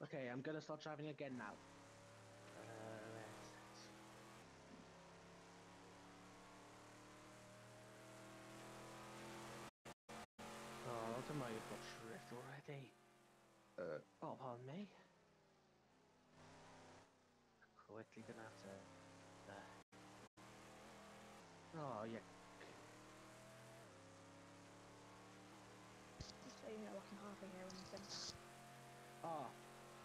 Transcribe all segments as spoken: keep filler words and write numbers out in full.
Okay, I'm gonna start driving again now. Uh, where is it? Oh, look at my got drift already. Uh, oh, pardon me. Quickly gonna have to. Uh, oh, yeah. Just so you know, I can hardly hear anything. Oh.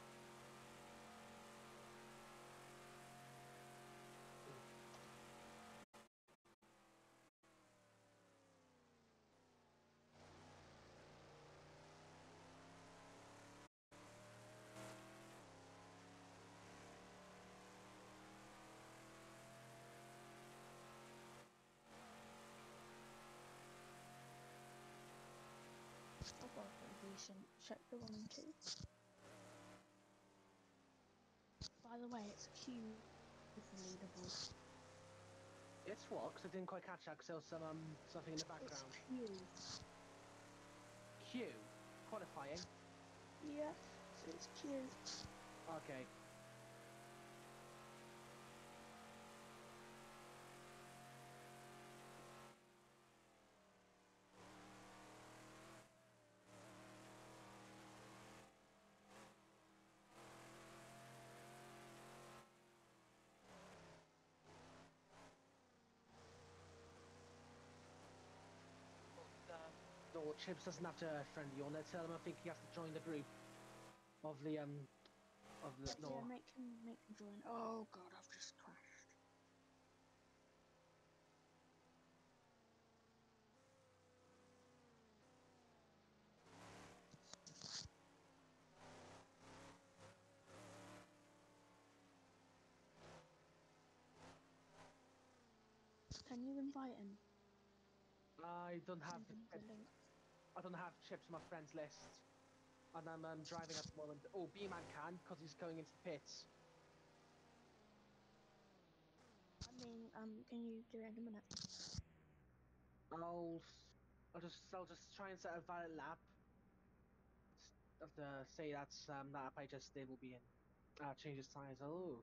I've got a pretty decent sector one and two. By the way, it's Q for leaderboard. It's what? Because I didn't quite catch that because there was some, um, something in the It's background. Q. Q. Qualifying. Yeah, so it's Q. Okay. Uh, no, Chips doesn't have to friend you on there. Tell him I think he has to join the group of the, um, of the, Yeah, no. make him make him join. Oh god, I've just crashed. Can you invite him? I don't have Send the him the Chips. link. I don't have Chips on my friends list. And I'm um, driving at the moment. Oh, B-Man can because he's going into the pits. I mean, um, can you do it in a minute? I'll, I'll just, I'll just try and set a valid lap. Have to say that's um, that lap I just did will be in. Uh, change his tires. Oh,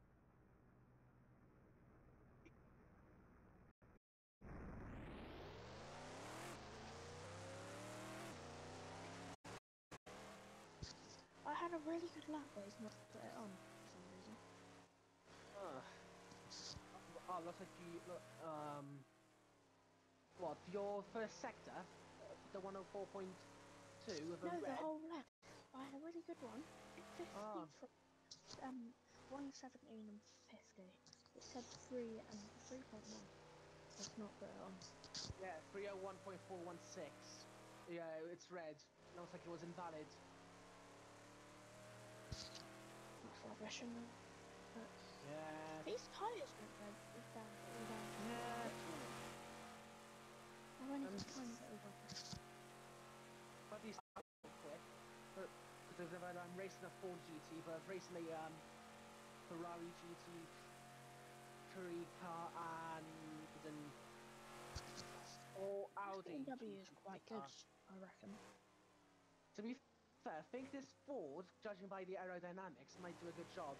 I had a really good lap, but he's not put it on for some reason. uh, oh, looks like you look. Um, what your first sector, uh, the one hundred four point two with a No, the red. whole lap. I had a really good one. Ah, fifty-three, um, one seventeen and fifty. It said three and three point one. I've not put it on. yeah, three oh one point four one six. Yeah, it's red. Looks like it was invalid. That's rubbish, isn't it? But Yeah, these tyres went down, down all down pretty yeah. quick, didn't they? I've only Um, got a tiny bit of wear. but these are quick, but because I've never I'm racing a Ford G T, but I've recently um Ferrari G T three car and an or This Audi B M W is G T three quite good, car. I reckon. To be fair, I think this Ford, judging by the aerodynamics, might do a good job.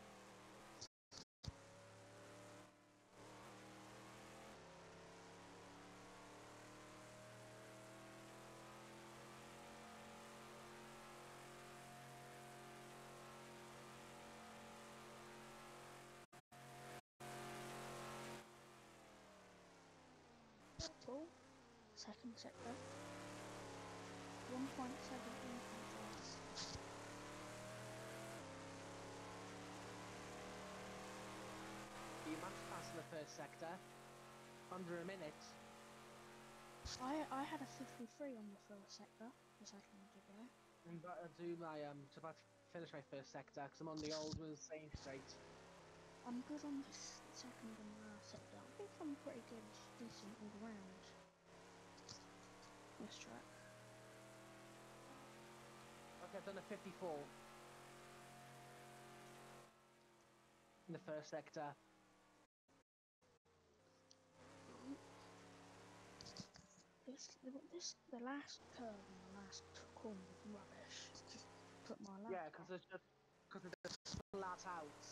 Purple, second sector, one point seven, one point five. B-Man's passing the first sector under a minute. I I had a fifty-three on the first sector a second ago. I'm about to do my um, to about to finish my first sector because I'm on the old Will Sane straight. I'm good on this second and last sector. I think I'm pretty good, decent all round this track. Okay, I've done a fifty-four in the first sector. This this the last curve and the last corner was rubbish. Just put my lap Yeah, because off. it's just because they're just flat out.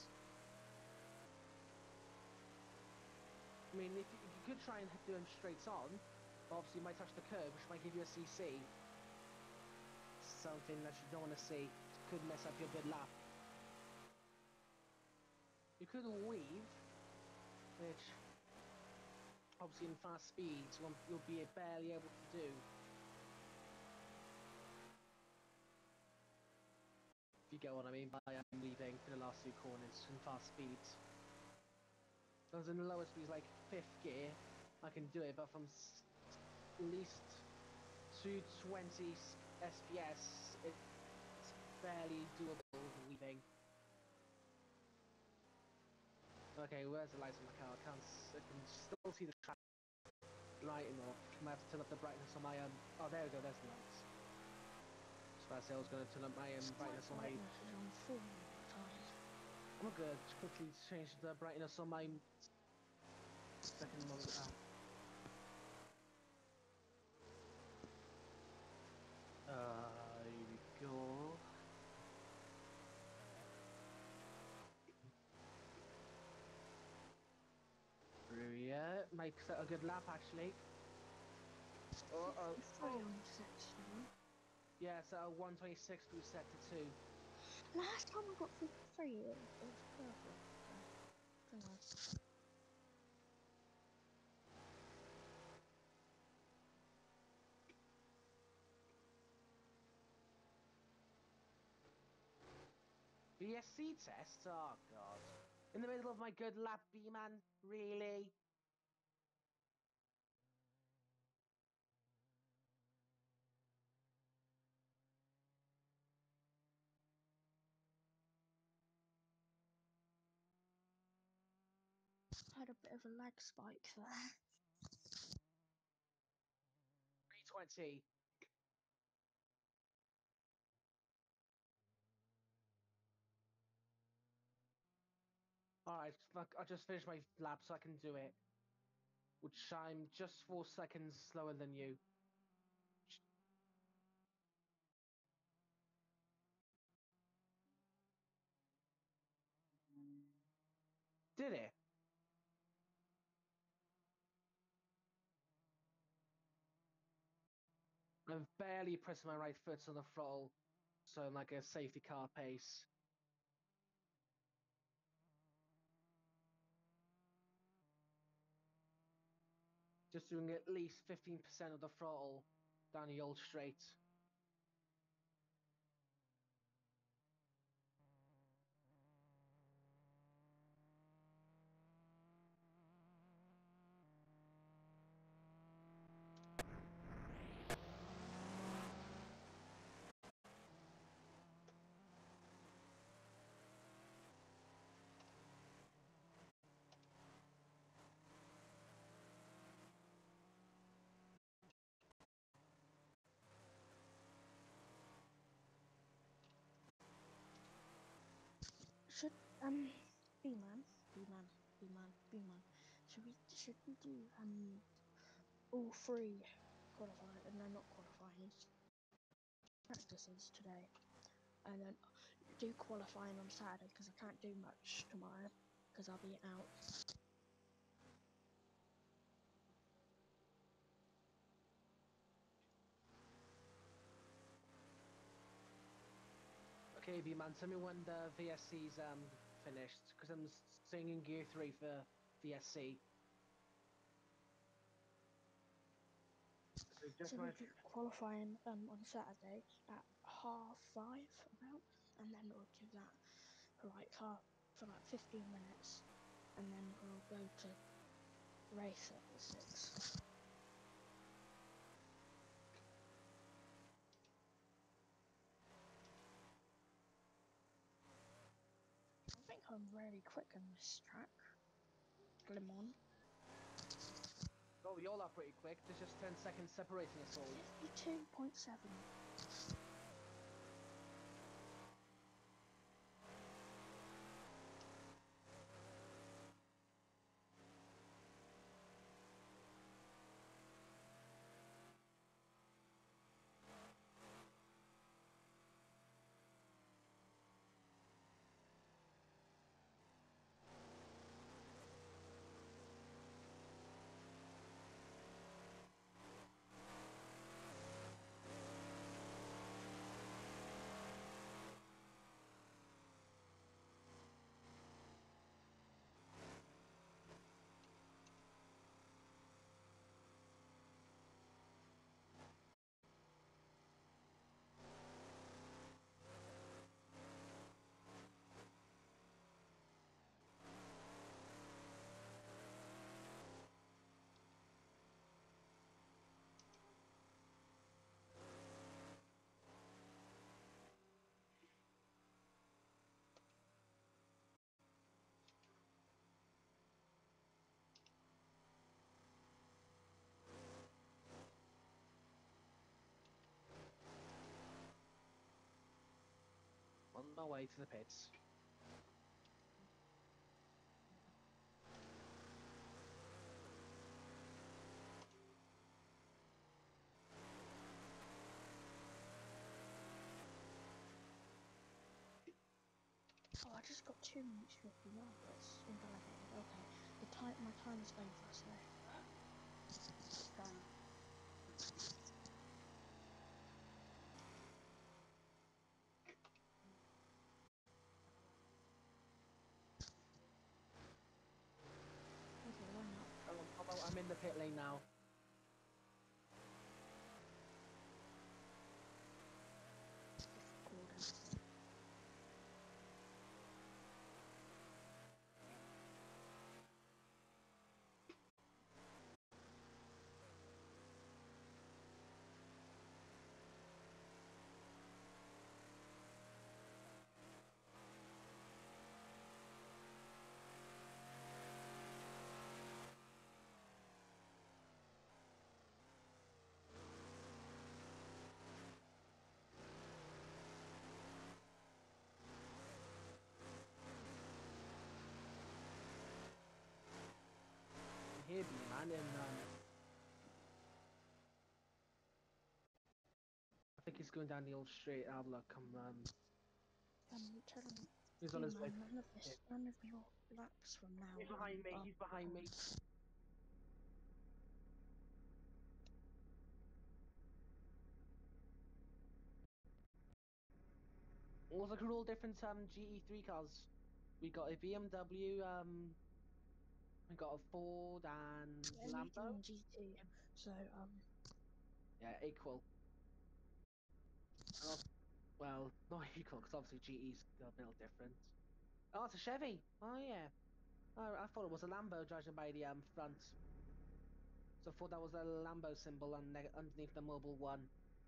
I mean, if you, you could try and do them straight on, but obviously you might touch the curb, which might give you a C C. Something that you don't want to see. Could mess up your good lap. You could weave, which obviously in fast speeds you'll, you'll be barely able to do. If you get what I mean by um, weaving for the last two corners in fast speeds. Because in the lower speeds, like fifth gear, I can do it, but from s at least two twenty S P S, it, it's barely doable weaving. Okay, where's the lights on my car? I can't. S I can still see the track lighting off. I might have to turn up the brightness on my um. Oh, there we go. There's the lights. So I said I was going to turn up my um, brightness on my. Brightness is on full time. I'm gonna quickly change the brightness on my second monitor. Uh, here we go. Yeah, makes it a good lap actually. Oh, oh, fifty-three oh. on section one. Yeah, so one twenty-six we set to two. Last time I got fifty-three, it, it was purple. So, don't know. V S C test? Oh god. In the middle of my good lap, B-man? Really? I had a bit of a lag spike there. three twenty. Alright, look, I just finished my lap so I can do it. Which I'm just four seconds slower than you. Did it? I'm barely pressing my right foot on the throttle, so I'm like a safety car pace. Just doing at least fifteen percent of the throttle down the old straight. Should um B man, B man, B man, B man. Should we should we do um all three qualifying and no not qualifying practices today, and then do qualifying on Saturday because I can't do much tomorrow because I'll be out. Okay, B-man, tell me when the V S C's um finished, because I'm staying in gear three for V S C. So just So my we'll do qualifying um on Saturday at half five about, and then we'll do that for like half for like fifteen minutes, and then we'll go to race at six. I think I'm really quick on this track. Le Mans. Oh, we all are pretty quick. There's just ten seconds separating us all. fifty-two point seven. my way to the pits. Oh, I just got two minutes fifty-nine. That's invalidated. Okay, the time, my time is over. So, done. Okay, why not? Um, although I'm in the pit lane now. Just recording. Here, B man, and um, I think he's going down the old straight. Have a look. I'm um, Um, tell him, he's on hey his way. man, none of this, none of your laps from now He's on. behind me. are He's behind me. recorded. Well, look at all different um G E three cars. We got a B M W, um, we got a Ford and I'm making Lambo. on G two, so um, Yeah, equal. And also, well, not equal because obviously G E's a little different. Oh, it's a Chevy. Oh yeah. Oh, I thought it was a Lambo judging by the um front. So I thought that was a Lambo symbol and underneath the Mobile One.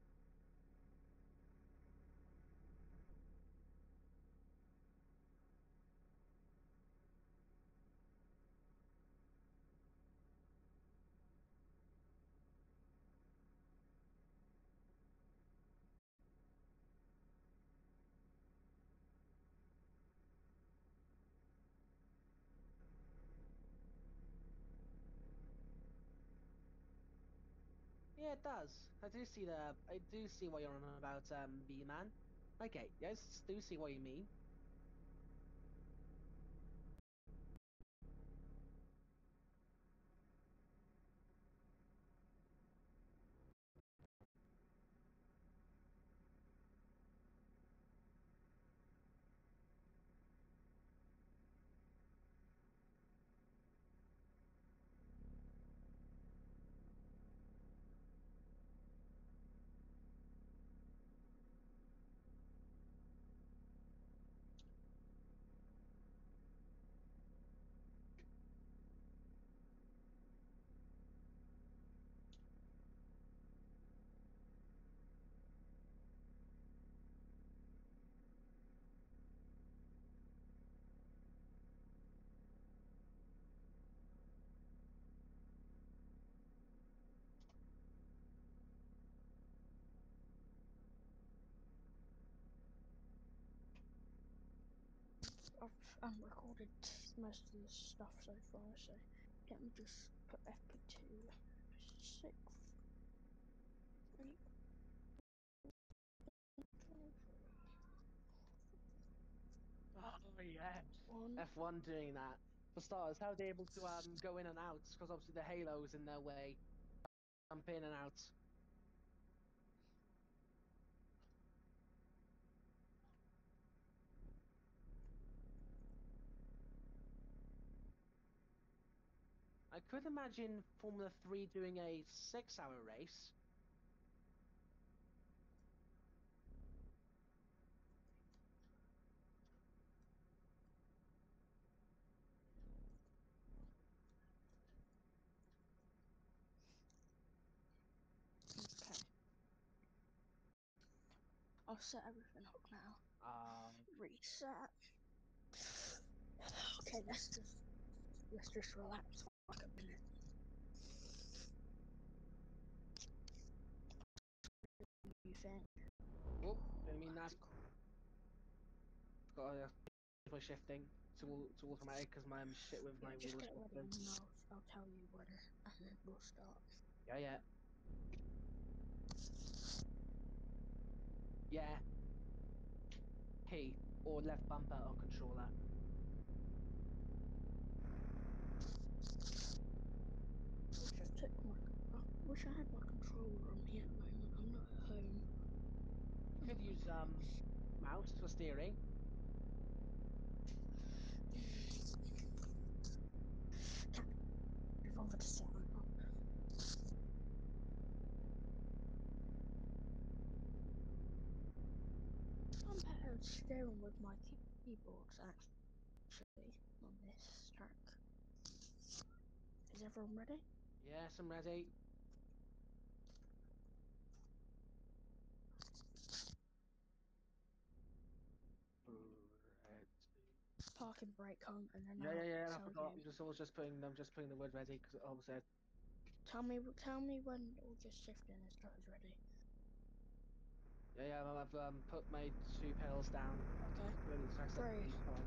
Yeah, it does. I do see the. I do see what you're on about, um, B man. Okay, yes, do see what you mean. I've um, recorded most of this stuff so far, so let me just put F P two six three Oh yeah, one. F one doing that. For starters, how are they able to um go in and out? Because obviously the halo's in their way. Jump in and out. I could imagine Formula Three doing a six-hour race. Okay, I'll set everything up now. Um, Reset. Okay, let's just let's just relax for like a minute. You think? oh, didn't mean that. got to my shifting to to automatic because my shit with Yeah, my just wheel get ready shifting. and I'll, I'll tell you when, and then we'll start. Yeah, yeah. Yeah. Key or left bumper or controller. I just took my. I wish I had my controller on me at the moment. I'm not at home. You could use um mouse for steering. Can't be bothered to set one up. I'm better at steering with my keyboards actually on this track. Is everyone ready? Yes, I'm ready. Parking brake on, and then Yeah, I'll yeah, yeah. I tell forgot. you. I'm just, I was just putting, I'm just putting the word ready because it almost said. Tell me, tell me when all just shifting and stuff is ready. Yeah, yeah. I've um, put my two pedals down. Okay. Really, so I said Three. three, sorry.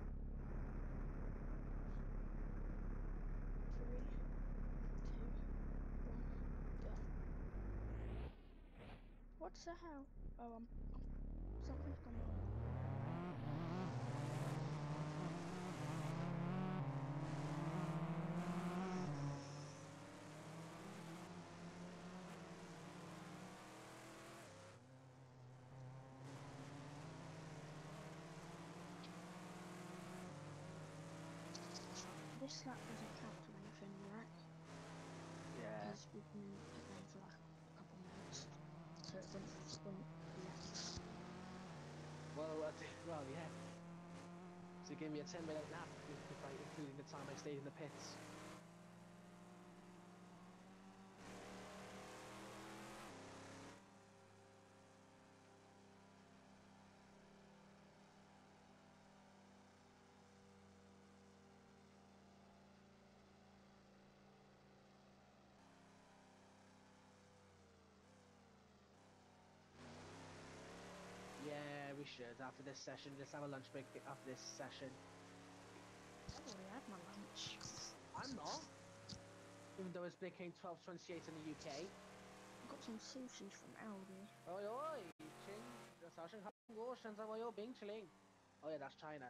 Three, two, one, go. What the hell? Oh, I'm, I'm something's gone wrong. This lap doesn't count for anything, right? Yeah. Because we've been in pit lane for like a couple minutes, so it wouldn't, wouldn't be accurate. Well, uh, well, yeah. So give me a ten minute lap, if I, including the time I stayed in the pits. Yeah, we should. After this session, let's have a lunch break after this session. I've already had my lunch. I'm not. Even though it's became twelve twenty-eight in the U K. I got some sushi from Aldi. Oi, oi, Ching, 早上好，我现在我有冰淇淋. Oh yeah, that's China.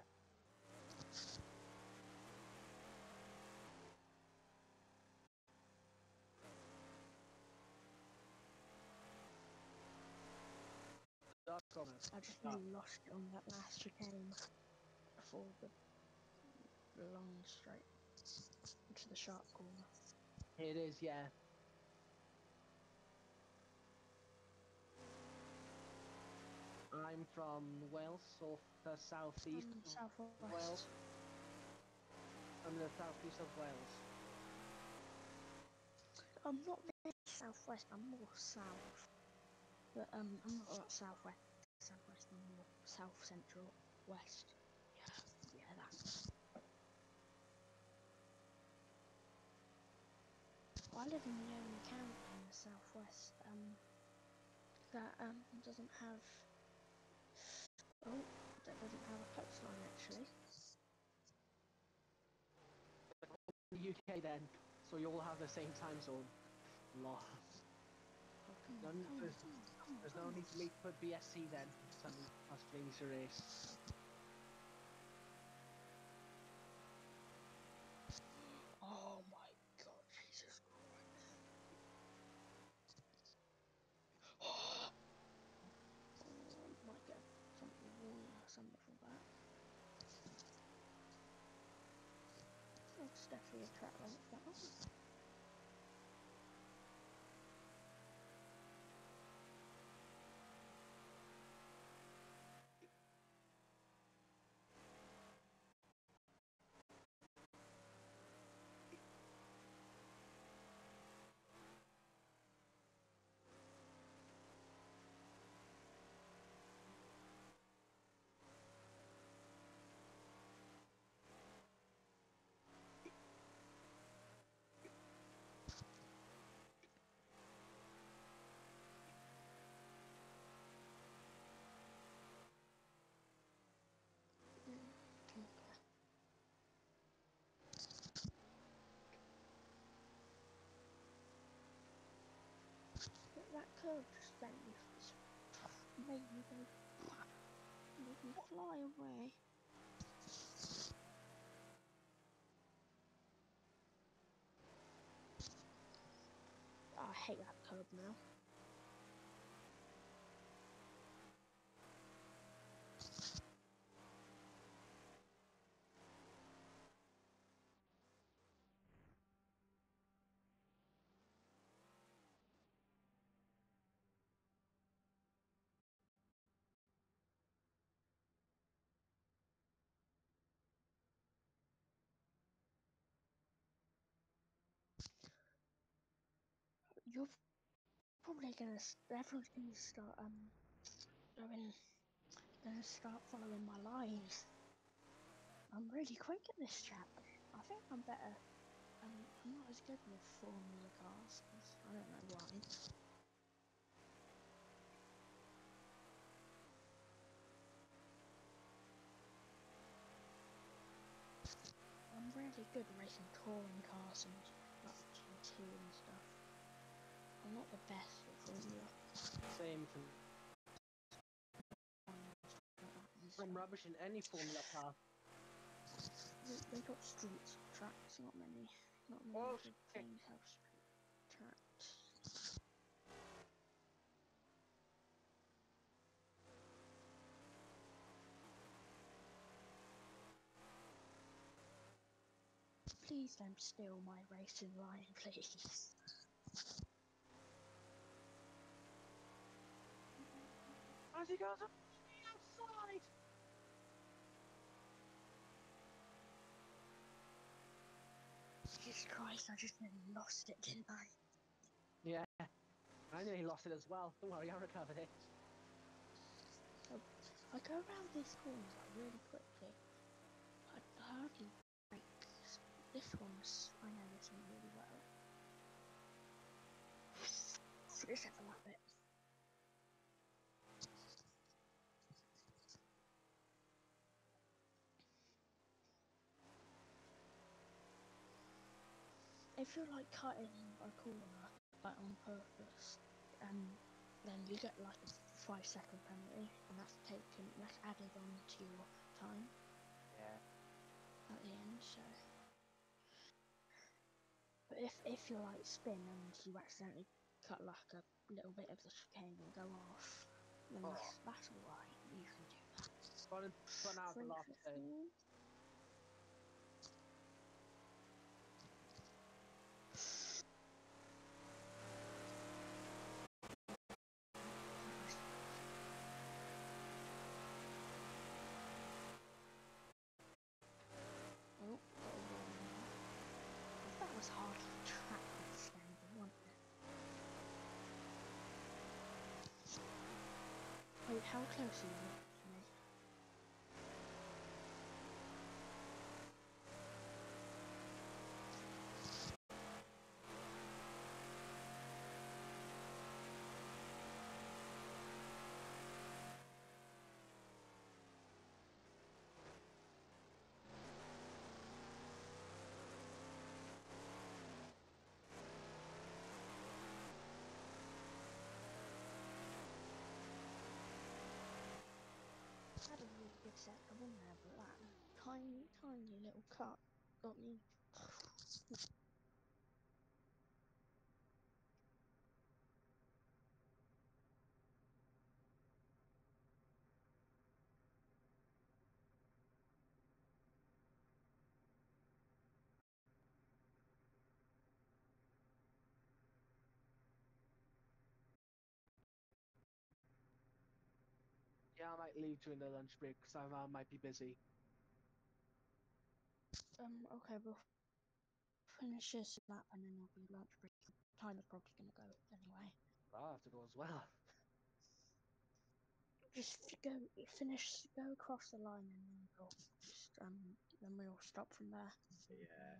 I just Ah. nearly lost it on that last chicane before the, the long straight into the sharp corner. It is, yeah. I'm from Wales, so the southeast Um, of southwest. Wales. I'm in the southeast of Wales. I'm not really southwest. I'm more south, but um, I'm not like southwest. Southwest. I'm more south central west. Yeah, yeah, that. I live in the only county in the southwest um that um doesn't have oh that doesn't have a coastline actually. The U K then, so you all have the same time zone. Law. Oh come No, on, come on, there's, come on, come on, there's come no on. need for me to put B S C then. Something us Jamie to race. Oh my god, Jesus Christ. Oh, I might get something warning or something for that. It's definitely a track length that one. curve just let me just made me go, made me fly away. I hate that curve now. You're probably gonna, everyone's gonna start um going, gonna start following my lines. I'm really quick at this track. I think I'm better. Um, I'm not as good with Formula cars. 'Cause I don't know why. I'm really good at racing touring cars and like G T and stuff. I'm not the best at Formula. Same for I'm rubbish in any Formula car. They, they got street tracks, not many. Not many Oh, good shit. things have street tracks. Please don't steal my racing line, please. As he goes up to the outside. Jesus Christ, I just nearly lost it, didn't I? Yeah, I nearly lost it as well. Don't worry, I recovered it. So, I go around these corners like really quickly. I hardly break. This one's, I know this one really well. So let's have a lap it. If you're like cutting a corner like on purpose, um, then you get like a five second penalty, and that's taken, that's added on to your time. Yeah. At the end, so. But if if you like spin and you accidentally cut like a little bit of the chicane and go off, then Oh. that's that's alright. You can do that. Spun, spun out the last turn. Oh, got a warning there. That was hardly track standing, wasn't it? Wait, how close are you to me? I had a really good setup in there, but that tiny, tiny little cut got me. Yeah, I might leave during the lunch break because I uh, might be busy. Um, okay, we'll finish this lap and then there'll be lunch break. Tyler's probably gonna go anyway. I'll have to go as well. Just go, finish, go across the line, and then we'll just um, then we'll stop from there. Yeah.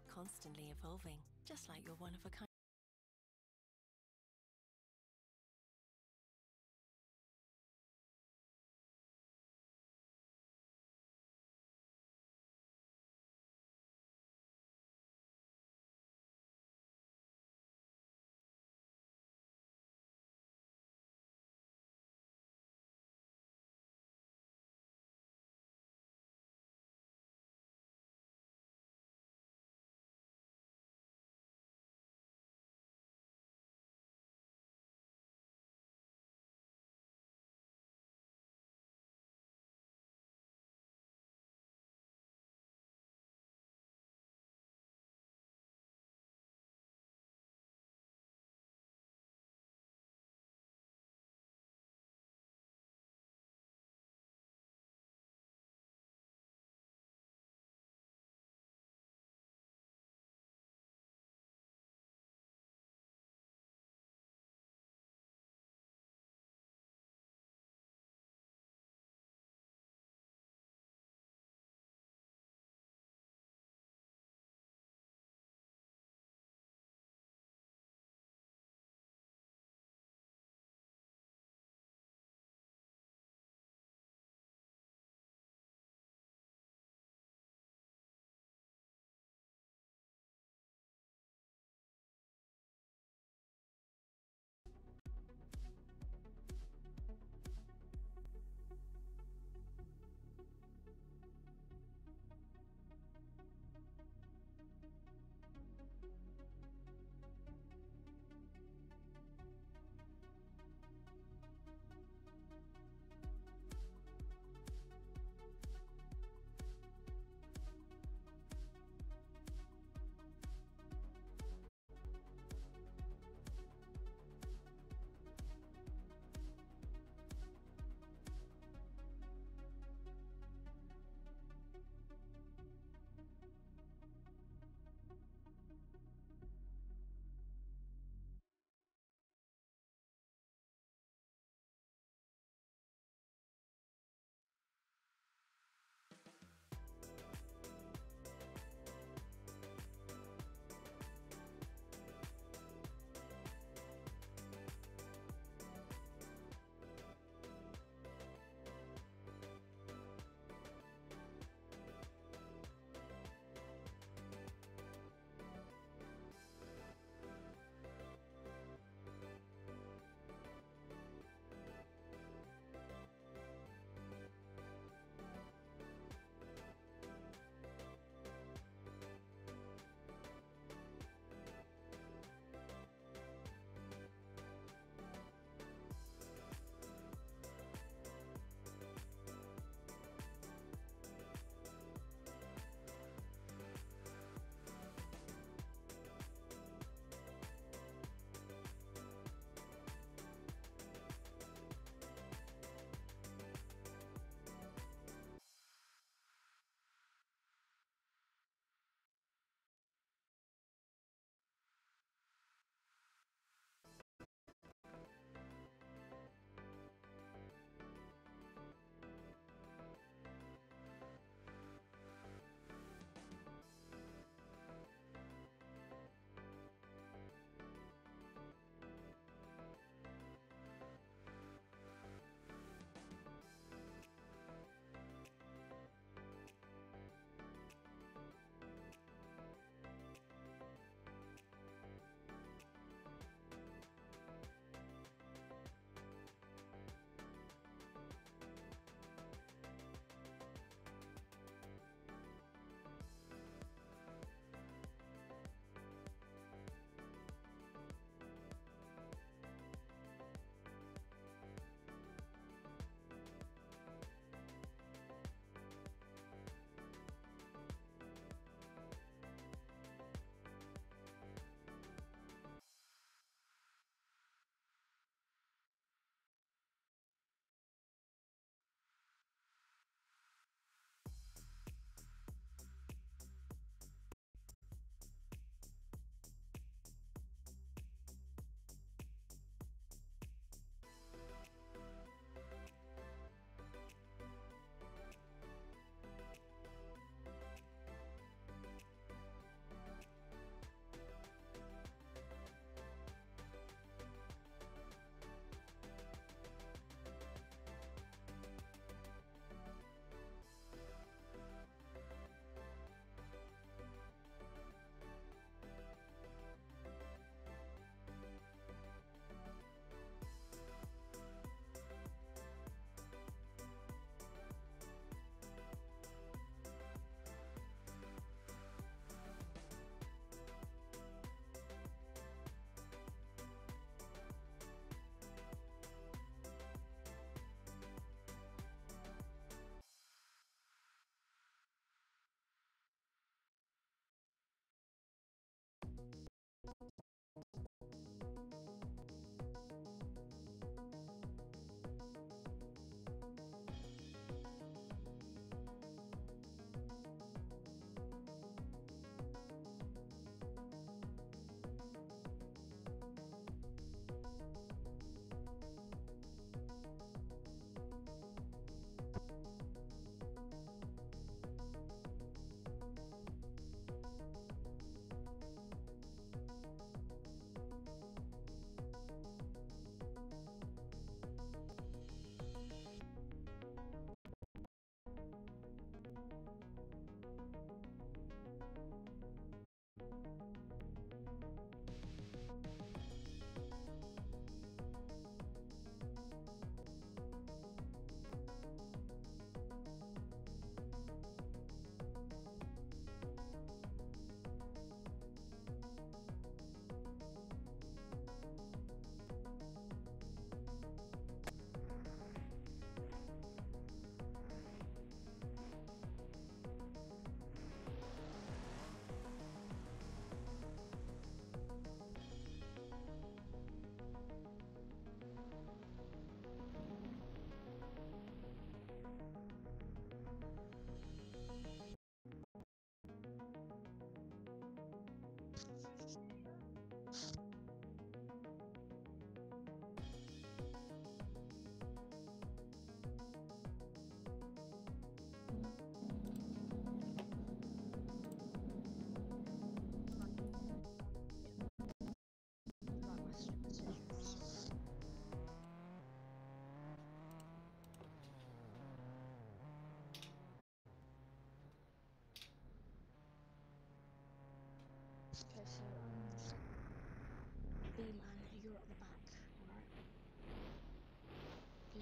constantly evolving, just like your one-of-a-kind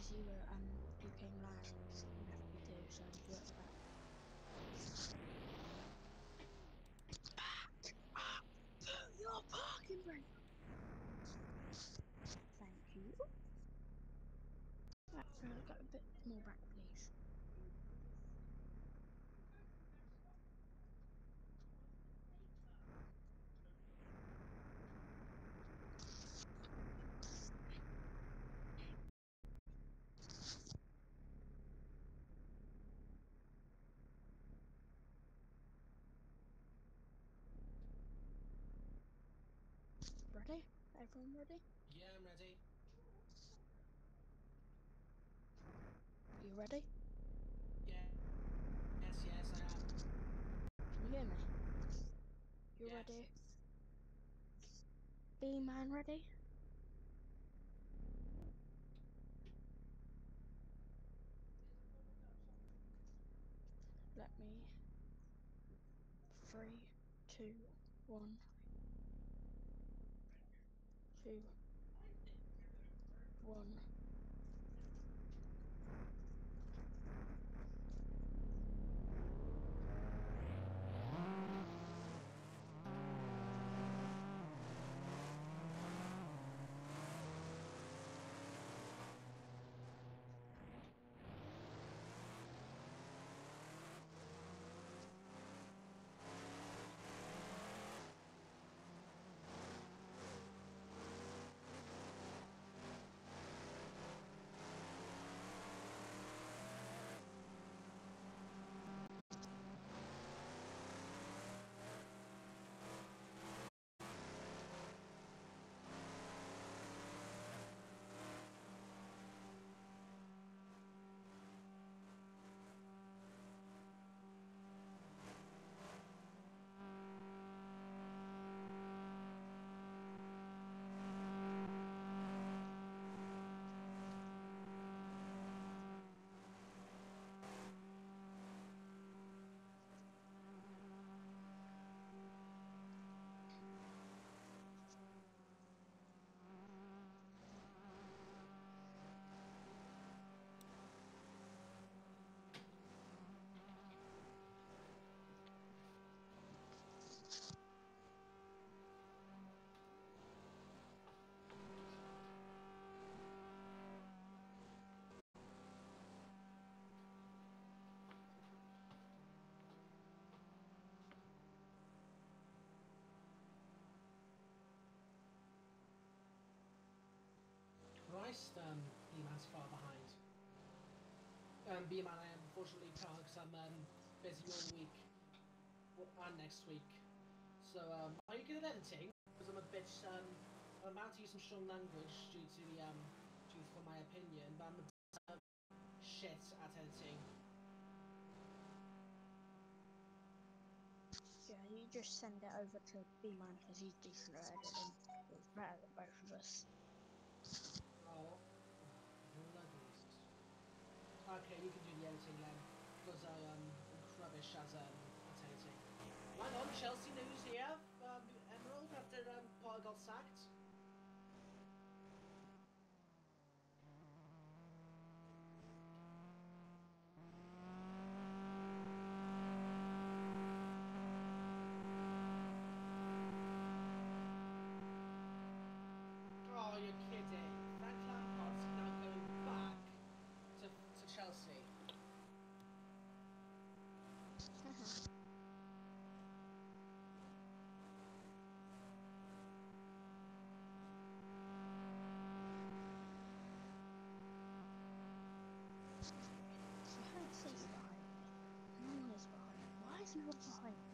because you were um you came last in F P two, so you're at the back. Back up to your parking brake. Thank you. Right, so I've got a bit more back, please. Ready? Everyone ready? Yeah, I'm ready. You ready? Yeah. Yes, yes, I am. Can you hear me? You Yes. ready? B-man ready? Let me. Three, two, one, two, one. Christ, um, B-man's far behind. Um, B-man, I unfortunately can't because I'm um, busy all week w- and next week. So, um, are you good at editing? Because I'm a bitch. Um, I'm about to use some strong language due to the um, due for my opinion, but I'm a uh, shit at editing. Yeah, you just send it over to B-man because he's decent at editing. He's better than both of us. Oh, bloodies. Okay, you can do the editing then, because I um, am rubbish as um, at editing. Hang on, Chelsea news here. Um, Emerald after um, Potter got sacked. Oh, you're kidding. Frank Lampard's now going back to, to Chelsea. I can't see you behind me. No one is behind me. Why is no one behind me?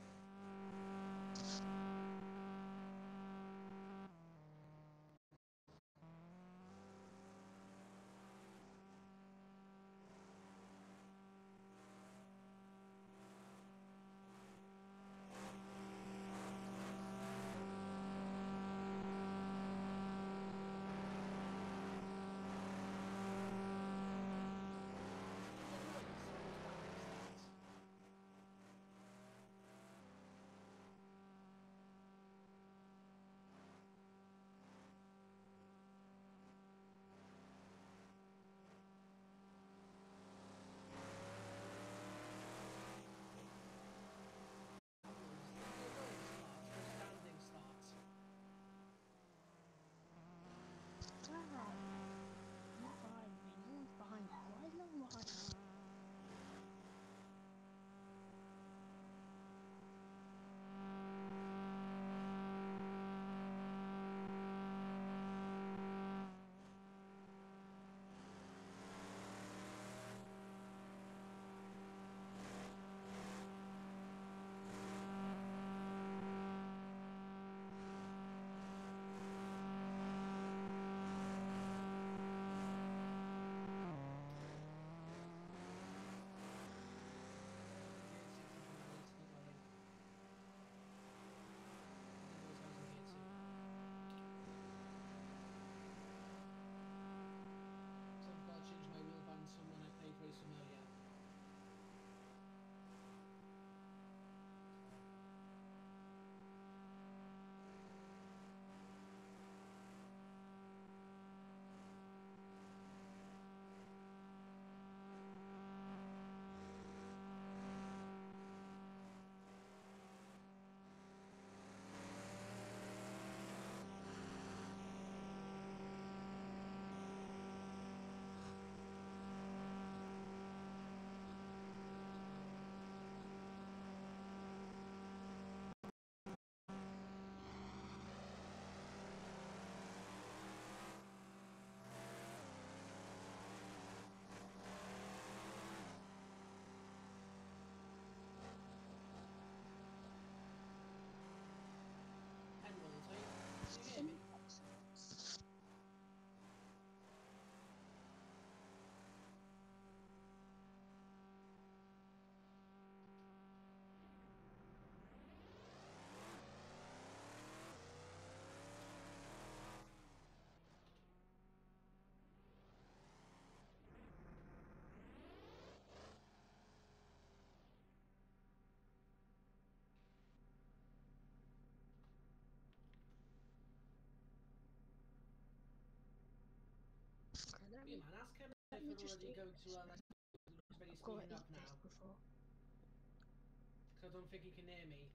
me you're just do already going to this. uh, like ready I've got to speeding up eat this now. before. Because I don't think you can hear me.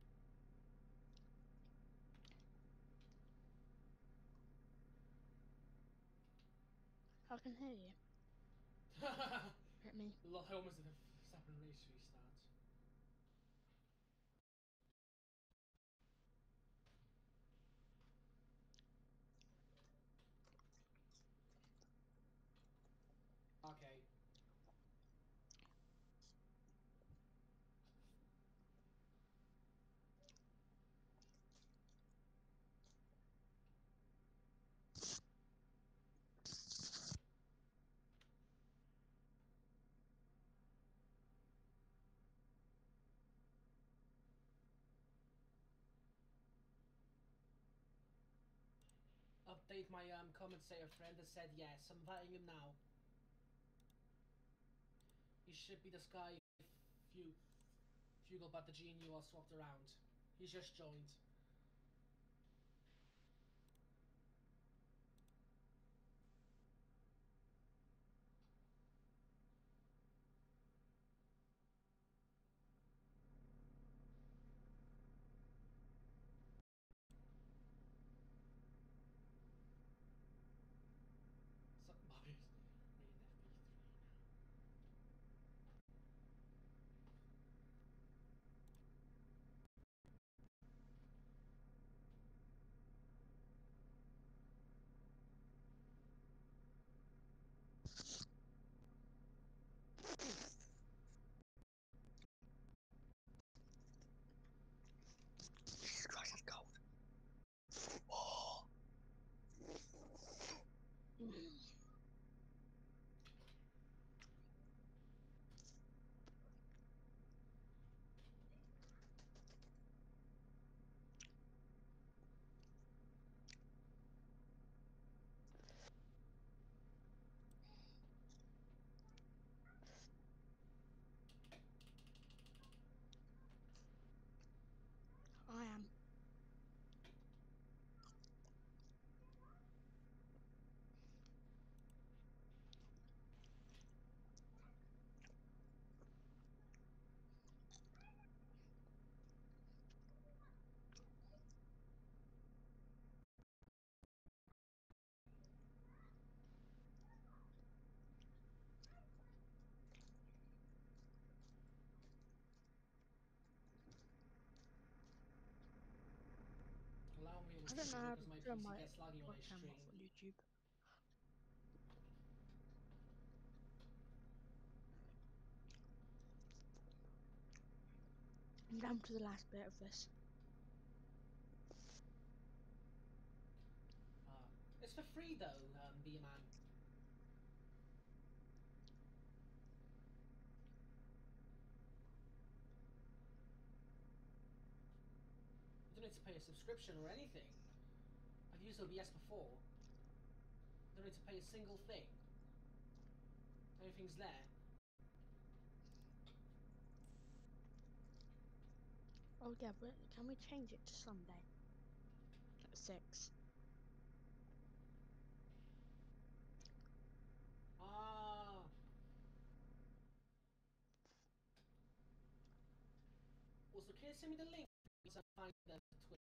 I can hear you. Hit me. Look, I almost did a second race restart. Okay. Update my um commentator friend that said yes. I'm inviting him now. He should be this guy. Few, Fugle, but the G and U are swapped around. He's just joined. So, Bobby's reading F P three Jesus Christ, that's cold. Oh. I am. Allow me I don't know how to because my turn P C my gets laggy when I webcam stream. off on YouTube. I'm down to the last bit of this. Ah, it's for free though, um, B-Man. You don't need to pay a subscription or anything. I've used O B S before. You don't need to pay a single thing. Everything's there. Oh yeah, but can we change it to Sunday? At six. Ah. Also, can you send me the link so I find the Twitch?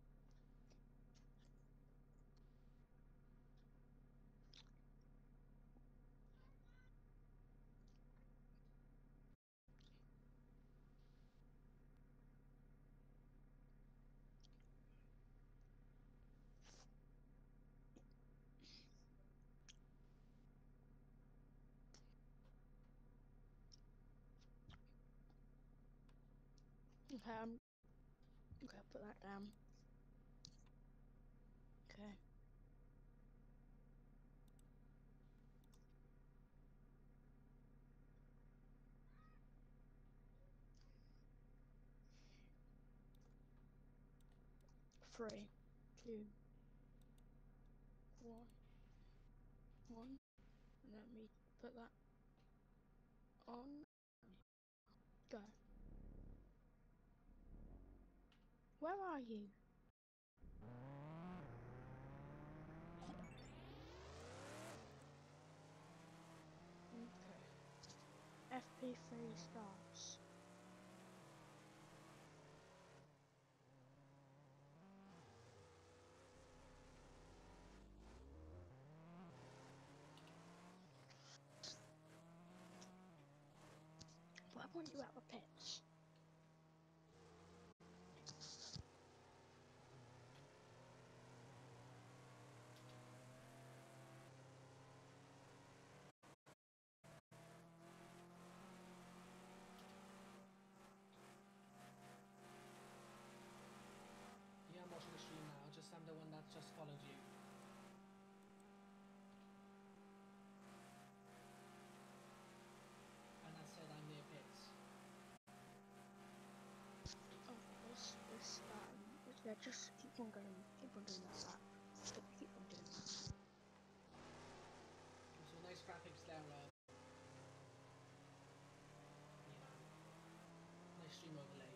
Okay, I'm okay, I'll put that down. Okay. Three, two, one, one. Let me put that on. Go. Where are you? P three starts. But I want you out the pits. Yeah, I'm watching the stream now. Just I'm the one that just followed you. And that said I'm near pits. Oh, it's, it's, um, yeah, just keep on going, keep on doing that lap. Keep, keep on doing that. So nice graphics there, uh, yeah, man. Nice stream overlay.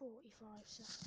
forty-five seconds.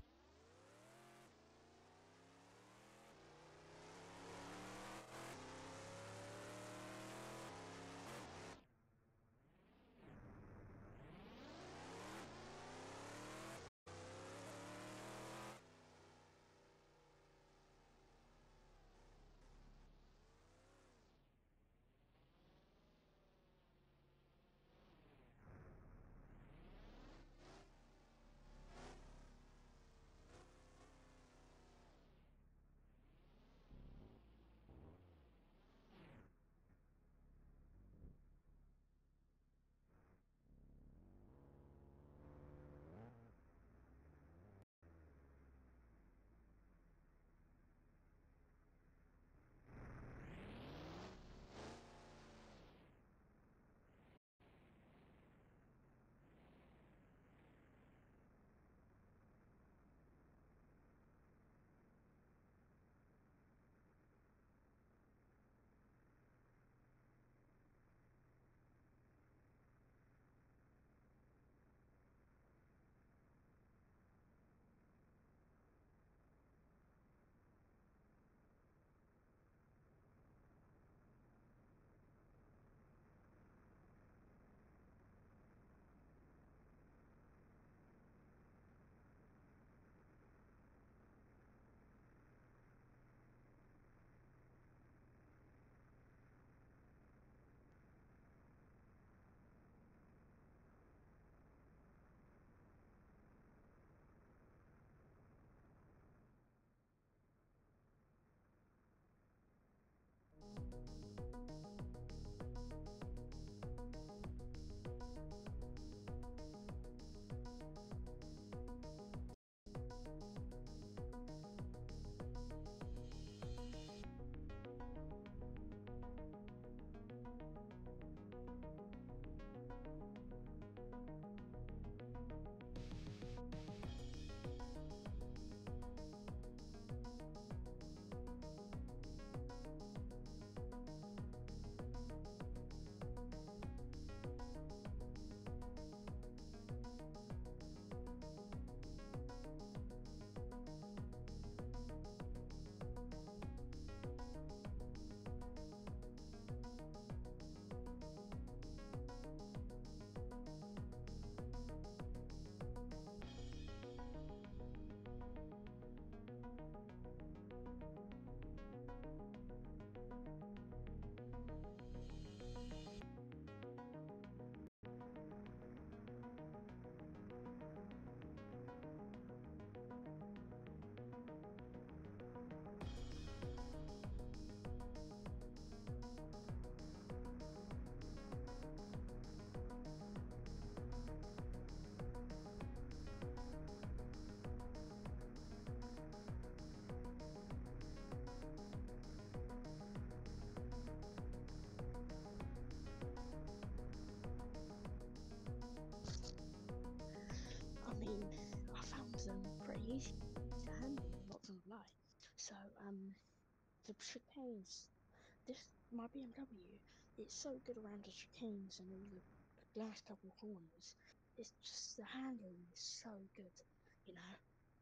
I mean, I found them pretty easy to handle, not gonna lie. So, um, the chicanes, this, my B M W, it's so good around the chicanes and all the last couple of corners. It's just the handling is so good, you know.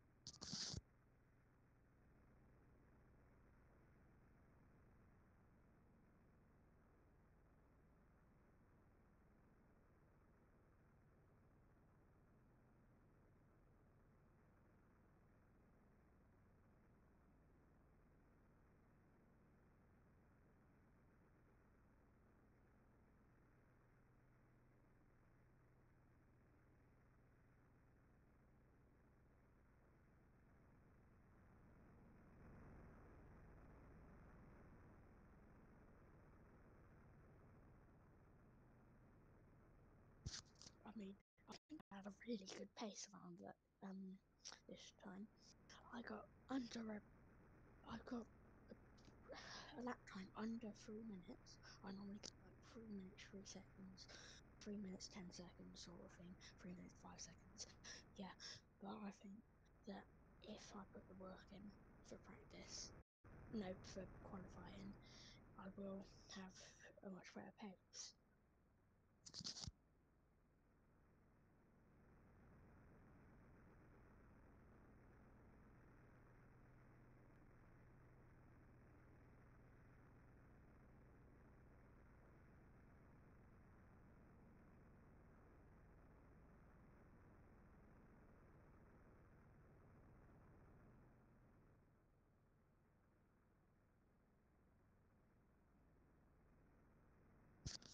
I mean, I think I had a really good pace around that um this time. I got under a, I got a, a lap time under three minutes. I normally get like three minutes, three seconds, three minutes, ten seconds sort of thing, three minutes, five seconds. Yeah, but I think that if I put the work in for practice, no, for qualifying, I will have a much better pace.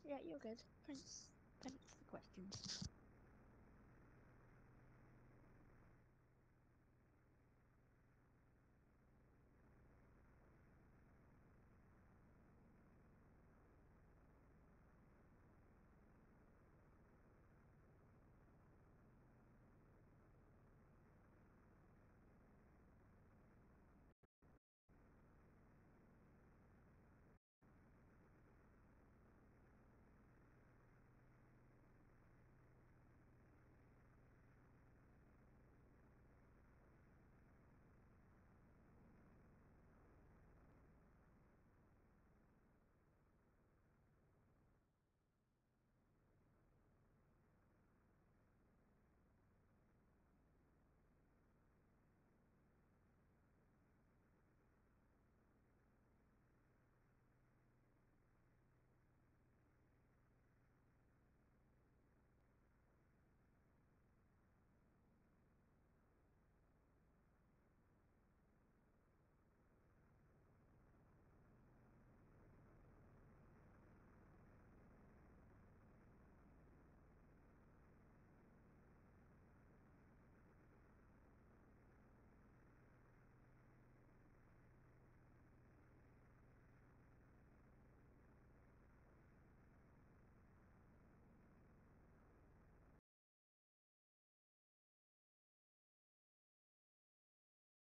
Yeah, you're good. Thanks. Thanks for the question.